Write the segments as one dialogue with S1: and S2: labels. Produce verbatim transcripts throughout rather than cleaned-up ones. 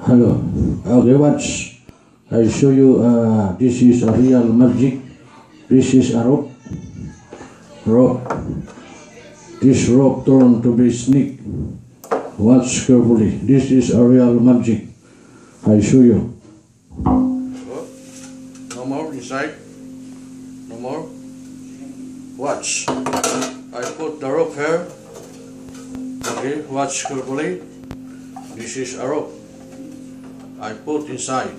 S1: Hello. Okay, watch. I show you. Uh, this is a real magic. This is a rope. Rope. This rope turned to be snake. Watch carefully. This is a real magic. I show you. No more inside. No more. Watch. I put the rope here. Okay, watch carefully. This is a rope. I put inside.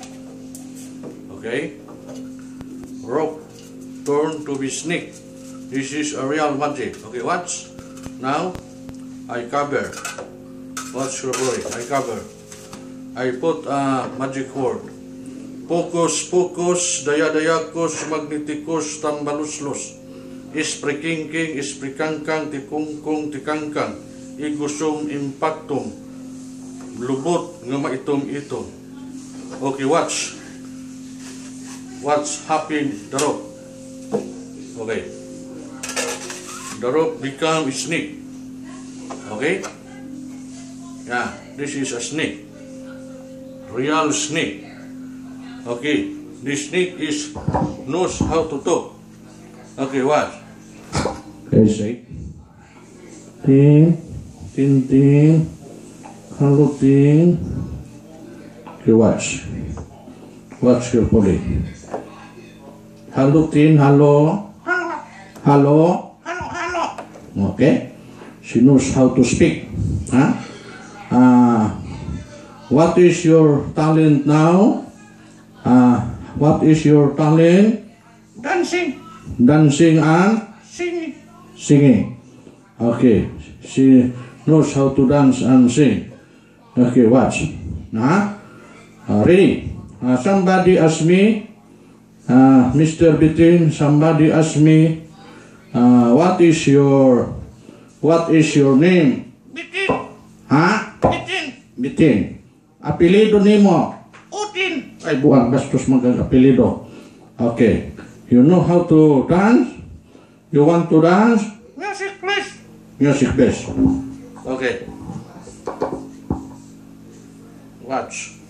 S1: Okay. Rope turn to be snake. This is a real magic. Okay, watch. Now I cover. Watch carefully. I cover. I put a magic word. Pocus, pocus, daya-dayakos, magneticus, tambaluslos. Isprikingking, isprikangkang, tikungkung, tikangkang. Igusum impactum. Lubot nga maitom-itom. Okay, watch. What's happened the rope? Okay. The rope become a snake. Okay? Yeah, this is a snake. Real snake. Okay. This snake is knows how to talk. Okay, watch. Okay, say. Ting, ting, ting. Hello, ting. Okay, watch. Watch carefully. Hello, Tin. Hello.
S2: Hello.
S1: Hello.
S2: Hello, hello.
S1: Okay. She knows how to speak. Huh? Uh, what is your talent now? Uh, what is your talent?
S2: Dancing.
S1: Dancing and
S2: Singing.
S1: singing. Okay. She knows how to dance and sing. Okay, watch. Huh? Uh, ready? Uh, somebody ask me, uh, Mister Bitin, somebody ask me, uh, what is your, what is your name?
S2: Bitin.
S1: Ha?
S2: Bitin.
S1: Bitin. Apelido nimo?
S2: Utin.
S1: Ay, buang gastos mag-apelido. Okay. You know how to dance? You want to dance?
S2: Music, please.
S1: Music best. Okay. Watch.